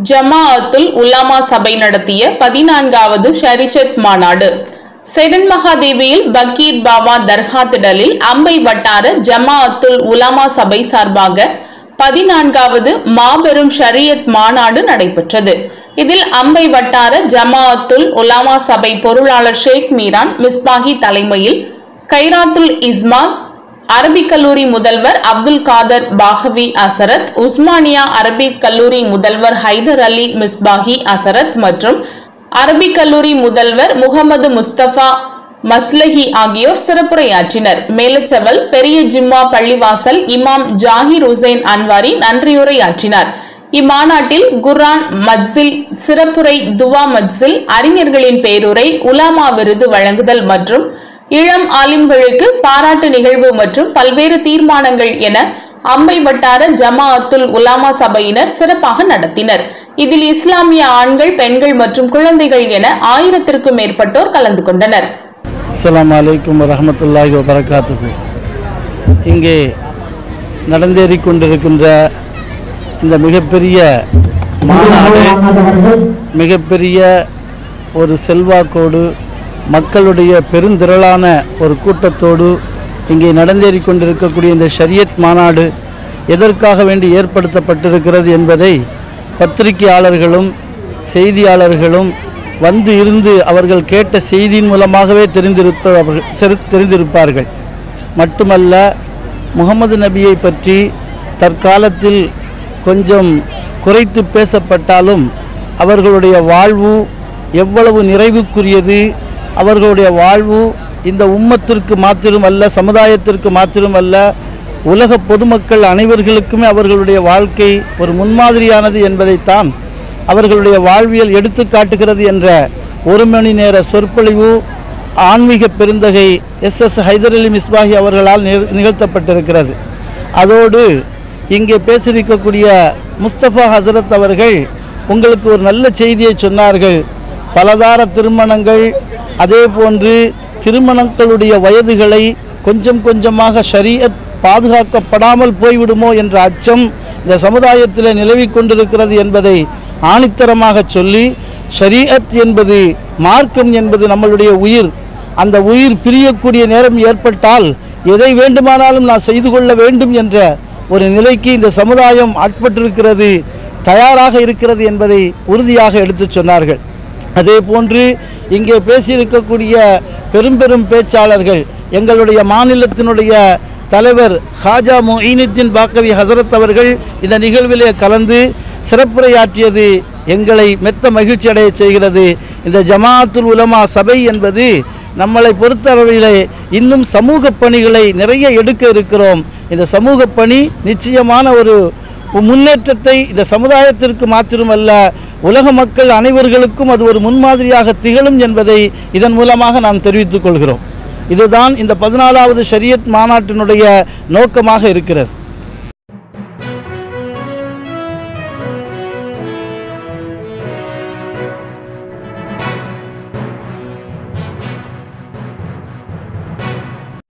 ஜமாஅத்துல் உலமா சபை நடத்திய 14வது ஷரீஅத் மாநாடு செடன் மகாதேவியில் பக்கீர் பாபா தர்கா திடலில் அம்பை வட்டார ஜமாஅத்துல் உலமா சபை சார்பாக 14வது மாபெரும் ஷரீஅத் மாநாடு நடைபெற்றது. இதில் அம்பை வட்டார ஜமாஅத்துல் உலமா சபை பொருளாளர் ஷேக் மீரான் மிஸ்பாஹி தலைமையில் கைராத்துல் இஸ்மாத் அரபிக் கல்லூரி முதல்வர் அப்துல் காதர் பாகவி அசரத், உஸ்மானியா அரபிக் கல்லூரி முதல்வர் ஹைதர் அலி மிஸ்பாஹி அசரத் மற்றும் அரபிக் கல்லூரி முதல்வர் முகமது முஸ்தபா மஸ்லஹி ஆகியோர் சிறப்புரையாற்றினர். மேலச்சவல் பெரிய ஜும்மா பள்ளிவாசல் இமாம் ஜாகிர் ஹுசைன் அன்வாரி நன்றியுரையாற்றினார். இம்மாநாட்டில் குர்ஆன் மஜ்ஸில் சிறப்புரை, துவா மஜ்ஸில், அறிஞர்களின் பேருரை, உலமா விருது வழங்குதல் மற்றும் இளம் ஆலிம்களுக்கு பாராட்டு நிகழ்வு மற்றும் பல்வேறு தீர்மானங்கள் என அம்பை வட்டார ஜமாஅத்துல் உலமா சபையினர் சிறப்பாக நடத்தினர். இதில் இஸ்லாமிய ஆண்கள், பெண்கள் மற்றும் குழந்தைகள் என 1000க்கும் மேற்பட்டோர் கலந்து கொண்டனர். அஸ்ஸலாமு அலைக்கும் வரஹ்மத்துல்லாஹி வபரகாத்துஹு. இங்கே நடந்தேறிக் கொண்டிருக்கின்ற இந்த மிகப்பெரிய மாநாடு மிகப்பெரிய ஒரு செல்வாக்கோடு மக்களுடைய பெருந்திரளான ஒரு கூட்டத்தோடு இங்கே நடந்தேறிக் கொண்டிருக்கக்கூடிய இந்த ஷரியத் மாநாடு எதற்காக வேண்டி ஏற்படுத்தப்பட்டிருக்கிறது என்பதை பத்திரிகையாளர்களும் செய்தியாளர்களும் வந்து இருந்து அவர்கள் கேட்ட செய்தியின் மூலமாகவே தெரிந்திருப்பார்கள். மட்டுமல்ல, முகமது நபியை பற்றி தற்காலத்தில் கொஞ்சம் குறைத்து பேசப்பட்டாலும் அவர்களுடைய வாழ்வு எவ்வளவு நிறைவுக்குரியது, அவர்களுடைய வாழ்வு இந்த உம்மத்திற்கு மாத்திரமல்ல, சமுதாயத்திற்கு மாத்திரமல்ல, உலக பொதுமக்கள் அனைவர்களுக்குமே அவர்களுடைய வாழ்க்கை ஒரு முன்மாதிரியானது என்பதைத்தான் அவர்களுடைய வாழ்வியல் எடுத்து காட்டுகிறது என்ற 1 மணி நேர சொற்பொழிவு ஆன்மீக பெருந்தகை எஸ் ஹைதர் அலி மிஸ்பாஹி அவர்களால் நிகழ்த்தப்பட்டிருக்கிறது. அதோடு இங்கே பேசியிருக்கக்கூடிய முஸ்தபா ஹசரத் அவர்கள் உங்களுக்கு ஒரு நல்ல செய்தியை சொன்னார்கள். பலதார திருமணங்கள், அதே போன்று திருமணங்களுடைய வயதுகளை கொஞ்சம் கொஞ்சமாக ஷரீஅத் பாதுகாக்கப்படாமல் போய்விடுமோ என்ற அச்சம் இந்த சமுதாயத்தில் நிலவிக் கொண்டிருக்கிறது என்பதை ஆணித்தரமாக சொல்லி, ஷரீஅத் என்பது, மார்க்கம் என்பது நம்மளுடைய உயிர். அந்த உயிர் பிரியக்கூடிய நேரம் ஏற்பட்டால் எதை வேண்டுமானாலும் நான் செய்து கொள்ள வேண்டும் என்ற ஒரு நிலைக்கு இந்த சமுதாயம் ஆட்பட்டிருக்கிறது, தயாராக இருக்கிறது என்பதை உறுதியாக எடுத்து சொன்னார்கள். அதே போன்று இங்கே பேசியிருக்கக்கூடிய பெரும் பேச்சாளர்கள், எங்களுடைய மாநிலத்தினுடைய தலைவர் ஹாஜா முஈனுத்தீன் பாக்கவி ஹசரத் அவர்கள் இந்த நிகழ்விலே கலந்து சிறப்புரையாற்றியது எங்களை மெத்த மகிழ்ச்சி அடைய செய்கிறது. இந்த ஜமாஅத்துல் உலமா சபை என்பது நம்மளை பொறுத்தளவிலே இன்னும் சமூக பணிகளை நிறைய எடுக்க இருக்கிறோம். இந்த சமூக பணி நிச்சயமான ஒரு முன்னேற்றத்தை இந்த சமுதாயத்திற்கு மாத்திரமல்ல, உலக மக்கள் அனைவர்களுக்கும் அது ஒரு முன்மாதிரியாக திகழும் என்பதை இதன் மூலமாக நாம் தெரிவித்துக் கொள்கிறோம். இதுதான் இந்த 14வது ஷரியத் மாநாட்டினுடைய நோக்கமாக இருக்கிறது.